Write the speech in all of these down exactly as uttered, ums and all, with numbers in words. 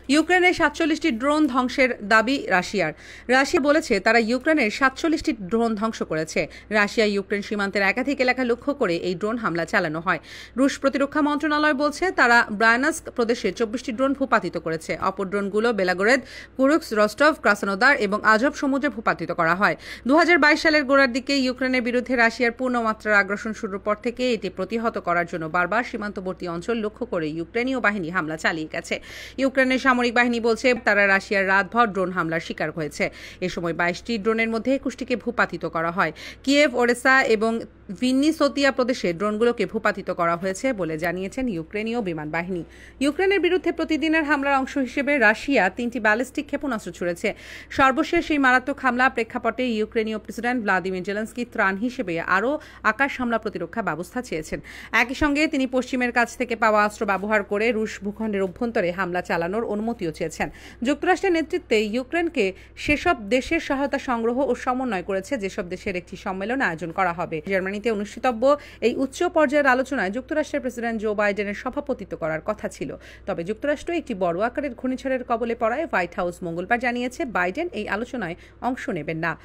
ইউক্রেনের সাতচল্লিশটি ড্রোন ধ্বংসের দাবি রাশিয়ার। রাশিয়া বলেছে তারা ইউক্রেনের সাতচল্লিশটি ড্রোন ধ্বংস করেছে। রাশিয়া ইউক্রেন সীমান্তের একাধিক এলাকা লক্ষ্য করে এই ড্রোন হামলা চালানো হয়। রুশ প্রতিরক্ষা মন্ত্রণালয় বলছে তারা ব্রায়ানস্ক প্রদেশে চব্বিশটি ড্রোন ভূপাতিত করেছে। অপর ড্রোনগুলো বেলাগোরেদ, কুরুক্স, রস্টভ, ক্রাসনোদার এবং আজব সমুদ্রে ভূপাতিত করা হয়। দু হাজার বাইশ সালের গোড়ার দিকে ইউক্রেনের বিরুদ্ধে রাশিয়ার পূর্ণমাত্রার আগ্রাসন শুরুর পর থেকে এটি প্রতিহত করার জন্য বারবার সীমান্তবর্তী অঞ্চল লক্ষ্য করে ইউক্রেনীয় বাহিনী হামলা চালিয়ে গেছে। ইউক্রেনের সামরিক বাহিনী বলছে তারা রাশিয়ার রাতভর ড্রোন হামলার শিকার হয়েছে। এ সময় বাইশটি ড্রোনের মধ্যে একুশটিকে ভূপাতিত করা হয়। কিয়েভ, ওডেসা এবং ভিন্নিসোতিয়া প্রদেশে ড্রোনগুলোকে ভূপাতিত করা হয়েছে বলে জানিয়েছেন ইউক্রেনীয় বিমান বাহিনী। ইউক্রেনের বিরুদ্ধে প্রতিদিনের হামলার অংশ হিসেবে রাশিয়া তিনটি ব্যালিস্টিক ক্ষেপণাস্ত্র ছুড়েছে। সর্বশেষ এই মারাত্মক হামলা প্রেক্ষাপটে ইউক্রেনীয় প্রেসিডেন্ট ভ্লাদিমির জেলেনস্কি ত্রাণ হিসেবে আরও আকাশ হামলা প্রতিরক্ষা ব্যবস্থা চেয়েছেন। একই সঙ্গে তিনি পশ্চিমের কাছ থেকে পাওয়া অস্ত্র ব্যবহার করে রুশ ভূখণ্ডের অভ্যন্তরে হামলা চালানোর অনুমতিও চেয়েছেন। যুক্তরাষ্ট্রের নেতৃত্বে ইউক্রেনকে সেসব দেশের সহায়তা সংগ্রহ ও সমন্বয় করেছে যেসব দেশের একটি সম্মেলন আয়োজন করা হবে। জার্মানিতে অনুষ্ঠিতব্য এই উচ্চ পর্যায়ের আলোচনায় যুক্তরাষ্ট্রের প্রেসিডেন্ট জো বাইডেনের সভাপতিত্ব করার কথা ছিল। তবে যুক্তরাষ্ট্র একটি বড় আকারের ঘূর্ণিঝড়ের কবলে পড়ায় হোয়াইট হাউস মঙ্গলবার জানিয়েছে বাইডেন এই আলোচনায় অংশ নেবেন না।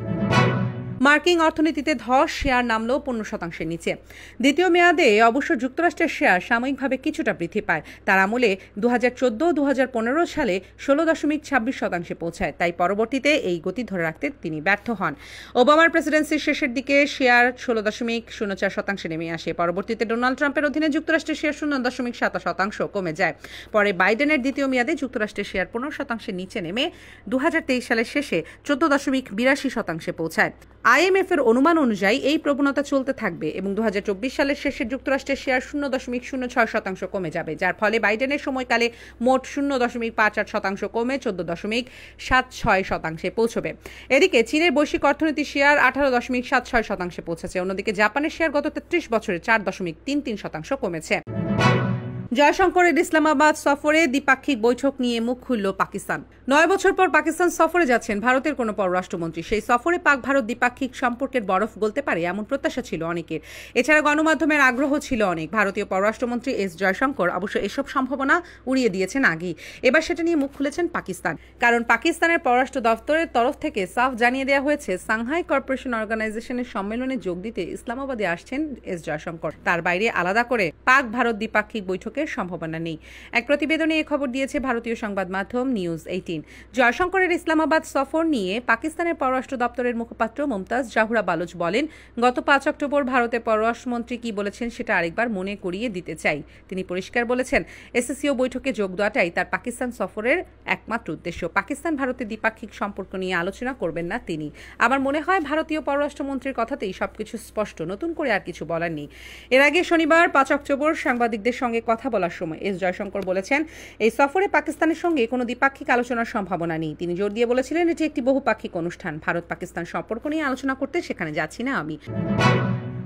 মার্কিন অর্থনীতিতে ধস, শেয়ার নামলো পনেরো শতাংশের নিচে। দ্বিতীয় মেয়াদে অবশ্য যুক্তরাষ্ট্রের শেয়ার সাময়িকভাবে কিছুটা বৃদ্ধি পায়। তার আমলে দু হাজার চোদ্দ দু হাজার পনেরো সালে ষোলো দশমিক ছাব্বিশ শতাংশে পৌঁছায়। তাই পরবর্তীতে এই গতি ধরে রাখতে তিনি ব্যর্থ হন। ওবামার প্রেসিডেন্সির শেষের দিকে শেয়ার ষোলো দশমিক শূন্য চার শতাংশে নেমে আসে। পরবর্তীতে ডোনাল্ড ট্রাম্পের অধীনে যুক্তরাষ্ট্রের শেয়ার শূন্য দশমিক সাত শতাংশ কমে যায়। পরে বাইডেনের দ্বিতীয় মেয়াদে যুক্তরাষ্ট্রের শেয়ার পনেরো শতাংশের নিচে নেমে দু হাজার তেইশ সালের শেষে চোদ্দ দশমিক বিরাশি শতাংশে পৌঁছায়। আইএমএফ এর অনুমান অনুযায়ী এই প্রবণতা চলতে থাকবে এবং দু হাজার চব্বিশ সালের শেষে যুক্তরাষ্ট্রের শেয়ার শূন্য দশমিক শূন্য ছয় শতাংশ কমে যাবে, যার ফলে বাইডেনের সময়কালে মোট শূন্য দশমিক পাঁচ আট শতাংশ কমে চোদ্দ দশমিক সাত ছয় শতাংশে পৌঁছবে। এদিকে চীনের বৈশ্বিক অর্থনীতি শেয়ার আঠারো দশমিক সাত ছয় শতাংশে পৌঁছেছে। অন্যদিকে জাপানের শেয়ার গত তেত্রিশ বছরে চার দশমিক তিন তিন শতাংশ কমেছে। জয়শঙ্করের ইসলামাবাদ সফরে দ্বিপাক্ষিক বৈঠক নিয়ে মুখ খুলল পাকিস্তান। নয় বছর পর পাকিস্তান সফরে যাচ্ছেন ভারতের কোনো পররাষ্ট্রমন্ত্রী। সেই সফরে পাক ভারত দ্বিপাক্ষিক সম্পর্কের বরফ গলতে পারে এমন প্রত্যাশা ছিল অনেকের। এছাড়া গণমাধ্যমের আগ্রহ ছিল অনেক। ভারতীয় পররাষ্ট্রমন্ত্রী এস জয়শঙ্কর অবশ্য এসব সম্ভাবনা উড়িয়ে দিয়েছেন আগেই। এবার সেটা নিয়ে মুখ খুলেছেন পাকিস্তান। কারণ পাকিস্তানের পররাষ্ট্র দপ্তরের তরফ থেকে সাফ জানিয়ে দেওয়া হয়েছে সাংহাই কর্পোরেশন অর্গানাইজেশনের সম্মেলনে যোগ দিতে ইসলামাবাদে আসছেন এস জয়শঙ্কর। তার বাইরে আলাদা করে পাক ভারত দ্বিপাক্ষিক বৈঠকে সম্ভাবনা নেই। এক প্রতিবেদনে এ খবর দিয়েছে ভারতীয় সংবাদ মাধ্যম নিউজ এইটিন। জয়শঙ্করের ইসলামাবাদ সফর নিয়ে পাকিস্তানের পররাষ্ট্র দপ্তরের মুখপাত্র মুমতাজ জাহুরা বালুচ বলেন, গত পাঁচ অক্টোবর ভারতের পররাষ্ট্রমন্ত্রী কি বলেছেন সেটা আরেকবার মনে করিয়ে দিতে চাই। তিনি পরিষ্কার বলেছেন, এসএসসিও বৈঠকে যোগ দেওয়াটাই তার পাকিস্তান সফরের একমাত্র উদ্দেশ্য। পাকিস্তান ভারতের দ্বিপাক্ষিক সম্পর্ক নিয়ে আলোচনা করবেন না তিনি। আমার মনে হয় ভারতীয় পররাষ্ট্রমন্ত্রীর কথাতেই সবকিছু স্পষ্ট, নতুন করে আর কিছু বলার নেই। এর আগে শনিবার পাঁচ অক্টোবর সাংবাদিকদের সঙ্গে কথা বলার সময় এস জয়শঙ্কর বলেছেন, এই সফরে পাকিস্তানের সঙ্গে কোনো দ্বিপাক্ষিক আলোচনার সম্ভাবনা নেই। তিনি জোর দিয়ে বলেছিলেন, এটি একটি বহুপাক্ষিক অনুষ্ঠান। ভারত পাকিস্তান সম্পর্ক নিয়ে আলোচনা করতে সেখানে যাচ্ছি না আমি।